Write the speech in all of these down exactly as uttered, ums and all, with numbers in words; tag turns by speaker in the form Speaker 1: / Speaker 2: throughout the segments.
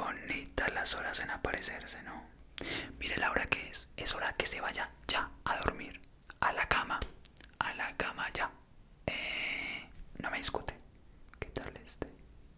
Speaker 1: bonitas las horas en aparecerse, ¿no? Mire la hora que es. Es hora que se vaya ya a dormir. A la cama. A la cama ya. Eh, no me discute. ¿Qué tal este?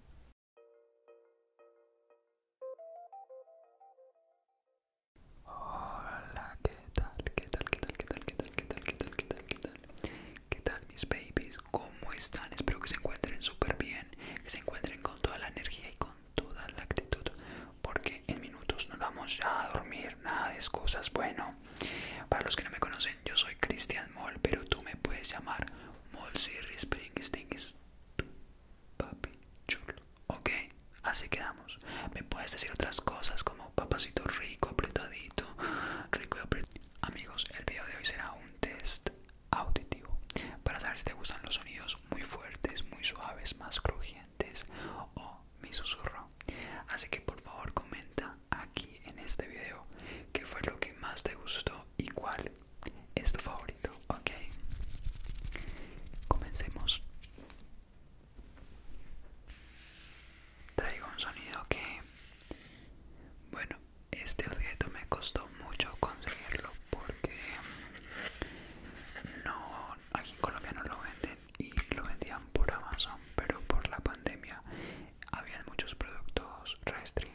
Speaker 1: Hola, ¿qué tal? ¿Qué tal? ¿Qué tal? ¿Qué tal? ¿Qué tal? ¿Qué tal? ¿Qué tal? ¿Qué tal? ¿Qué tal? ¿Qué tal, mis babies? ¿Cómo están? Espero que se encuentren súper bien, que se encuentren con toda la energía y con toda la actitud, porque en minutos nos vamos ya a dormir, nada de excusas. Bueno, para los que no me conocen, yo soy Christian Moll, pero tú me puedes llamar Moll Sirri Springsteen, papi chulo, ok, así quedamos. Me puedes decir otras cosas como papacito rico, apretadito, rico y apretadito. Amigos, el video de hoy será un test auditivo para saber si te gustan los sonidos muy fuertes, muy suaves, más crujientes o mi susurro. Así que por favor comenta aquí en este video qué fue lo que más te gustó y cuál es tu favorito, ok. Comencemos. Traigo un sonido que, bueno, este objeto me costó mucho conseguirlo porque no, aquí en Colombia no lo venden y lo vendían por Amazon, pero por la pandemia había muchos productos restrictos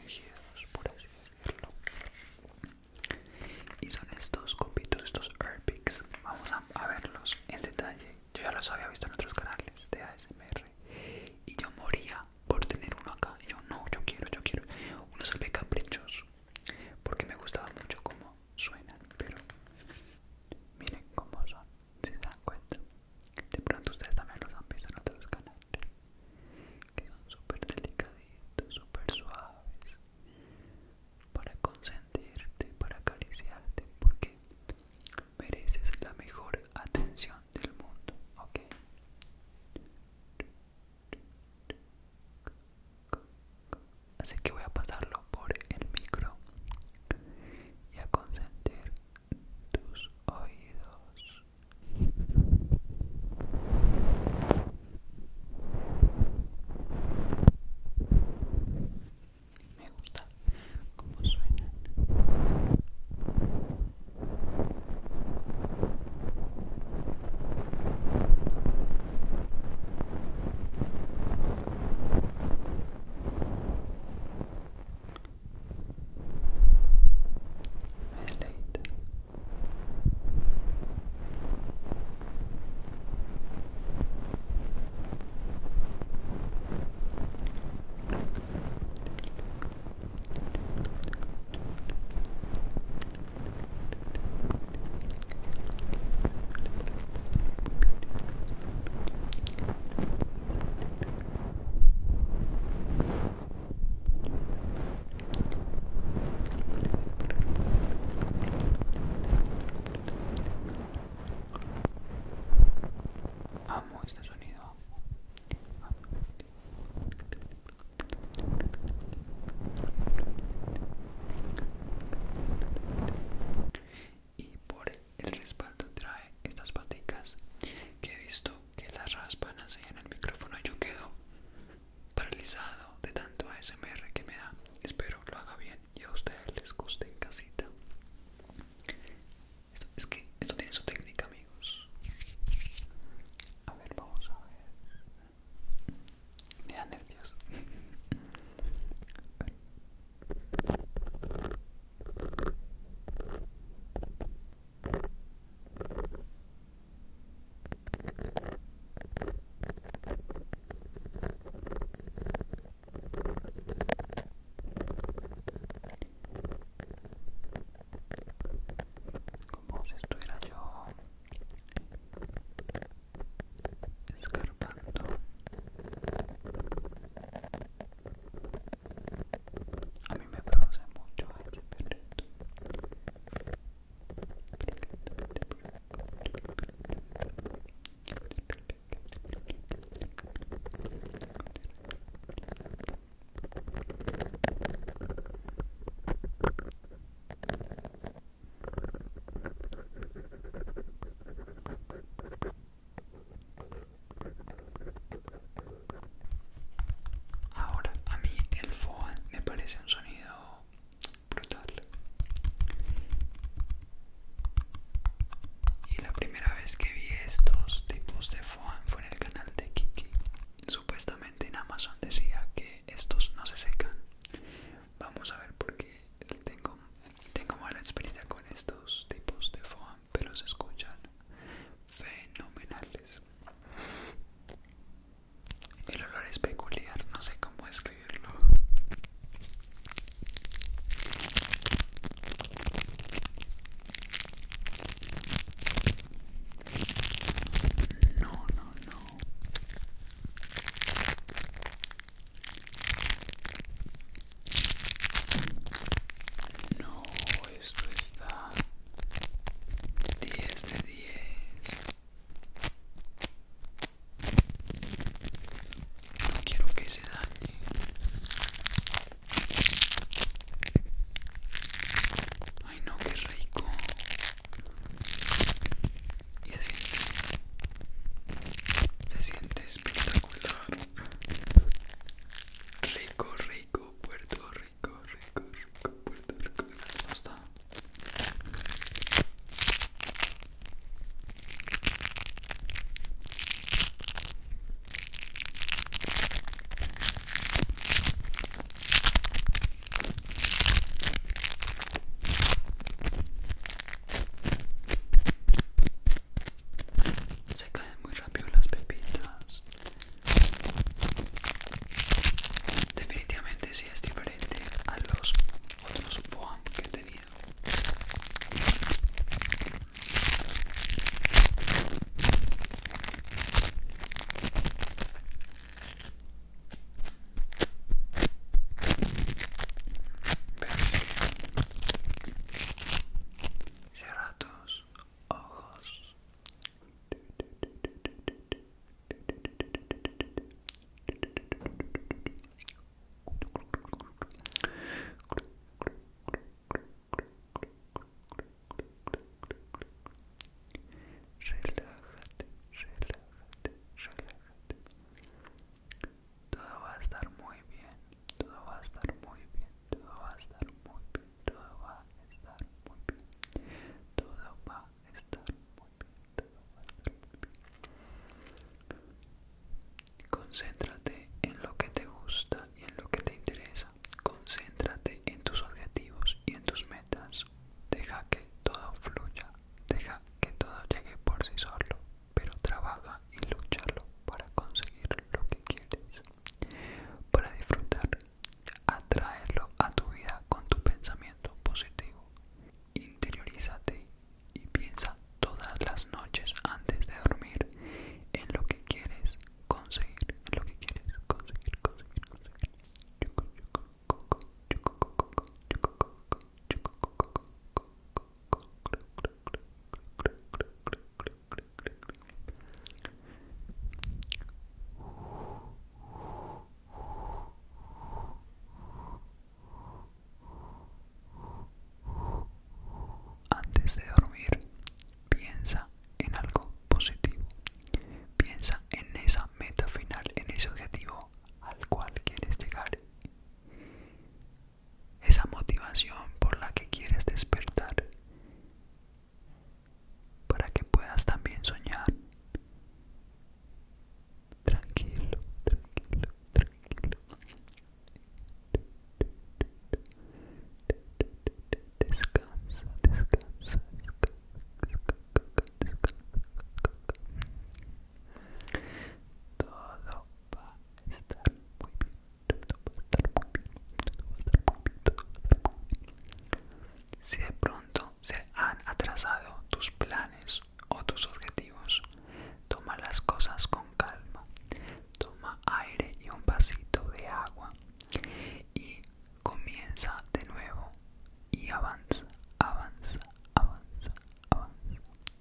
Speaker 1: Si de pronto se han atrasado tus planes o tus objetivos, toma las cosas con calma. Toma aire y un vasito de agua y comienza de nuevo y avanza, avanza, avanza, avanza.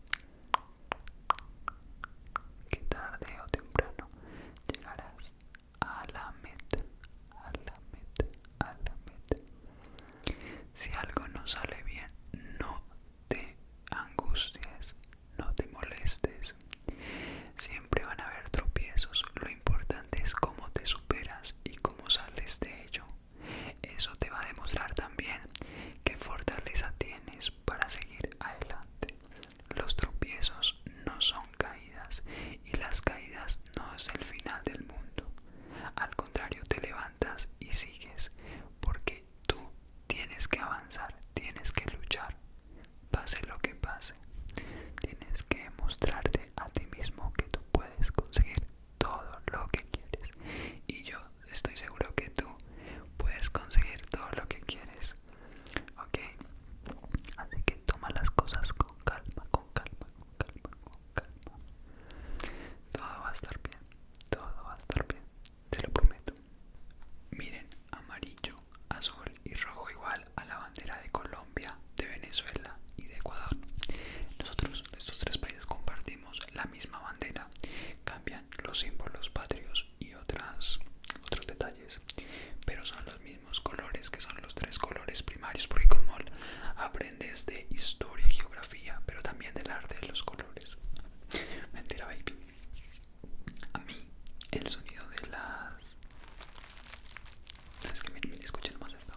Speaker 1: Que tarde o temprano llegarás a la meta, a la meta, a la meta. Si algo no sale bien, no te angusties, no te molestes. Siempre van a haber tropiezos. Lo importante es cómo te superas y cómo sales de ello. Eso te va a demostrar también qué fortaleza tienes para seguir adelante. Los tropiezos no son caídas y las caídas no es el final del mundo. Al contrario, te levantas y sigues porque tú tienes que avanzar, tienes que luchar, pase lo que pase. Tienes que mostrarte a ti mismo que tú puedes conseguir todo lo que quieres. Y yo estoy seguro que tú puedes conseguir todo lo que quieres. Ok, así que toma las cosas con calma, con calma, con calma, con calma. Todo va a estar bien, todo va a estar bien, te lo prometo. Miren, amarillo, azul y rojo igual a la bandera de Colombia, de Venezuela y de Ecuador. Nosotros, estos tres países, compartimos la misma bandera. Cambian los símbolos patrios y otras, otros detalles, pero son los mismos colores, que son los tres colores primarios, porque con M O L aprendes de historia y geografía, pero también del arte de los colores. Mentira, baby. A mí el sonido de las... Es que miren, miren, escuchen más esto.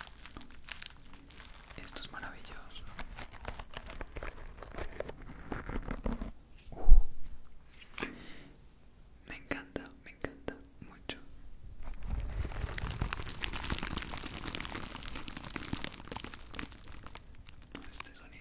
Speaker 1: Esto es maravilloso. Uh, me encanta, me encanta mucho. Este sonido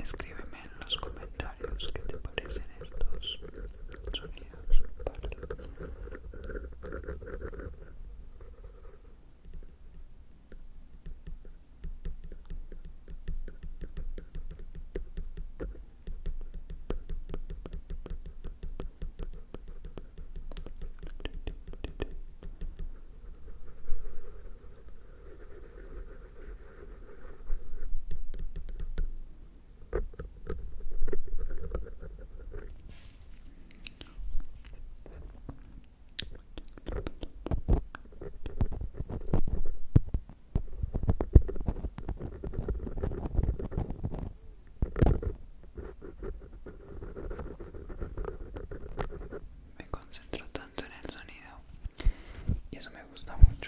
Speaker 1: escríbeme en los comentarios qué te parecen estos sonidos, ¿vale? Me concentro tanto en el sonido y eso me gusta mucho.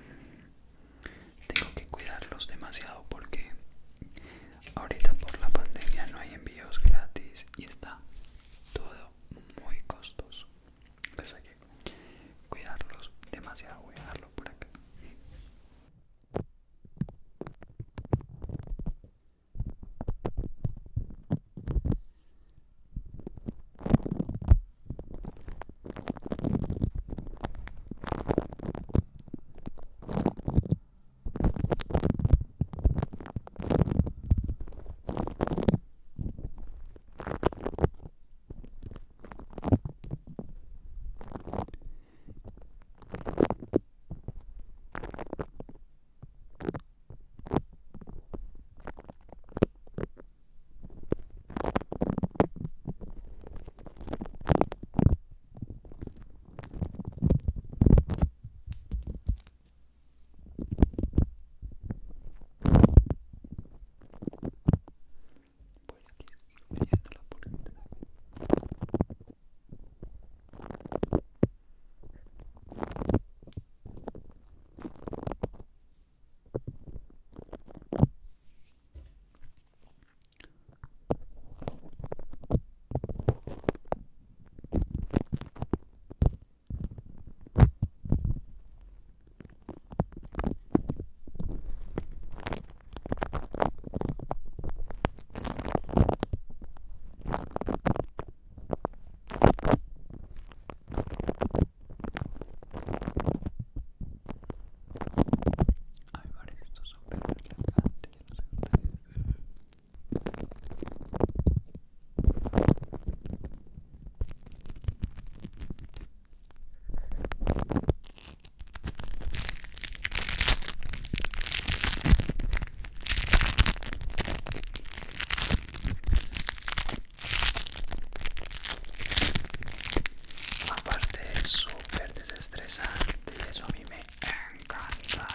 Speaker 1: Tengo que cuidarlos demasiado porque ahorita por la pandemia no hay envíos gratis y está todo muy costoso. Entonces hay que cuidarlos demasiado. Voy a dejarlo por acá. Voy aquí leyéndola porque a mí me parece esto súper relajante. Yo no sé ustedes. Aparte es súper desestresante y eso a mí me encanta.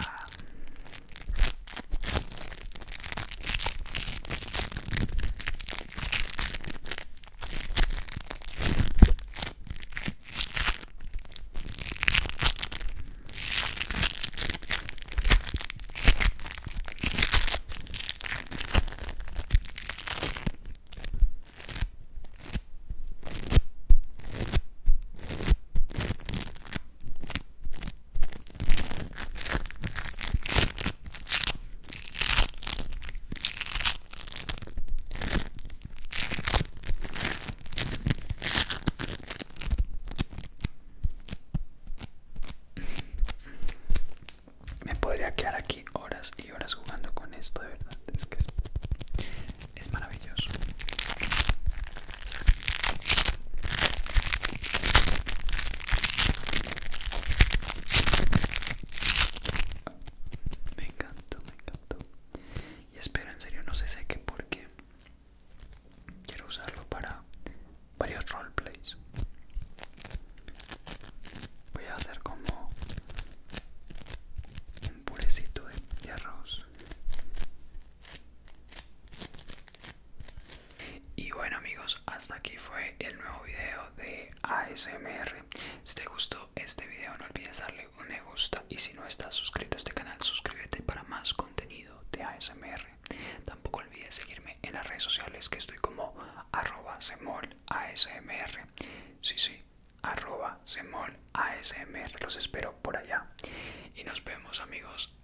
Speaker 1: Me podría quedar aquí horas y horas jugando con esto, de verdad. Es que es, es maravilloso. Me encantó, me encantó. Y espero en serio no se seque porque quiero usarlo para varios roleplays. Voy a hacer como un purecito de, de arroz. Y bueno amigos, hasta aquí fue el nuevo video de A S M R. Si te gustó este video no olvides darle un me gusta y si no estás suscrito a este canal suscríbete para más contenido de A S M R. Tampoco olvides seguirme en las redes sociales que estoy como arroba semol A S M R. Sí, sí, arroba semol A S M R. Los espero por allá y nos vemos amigos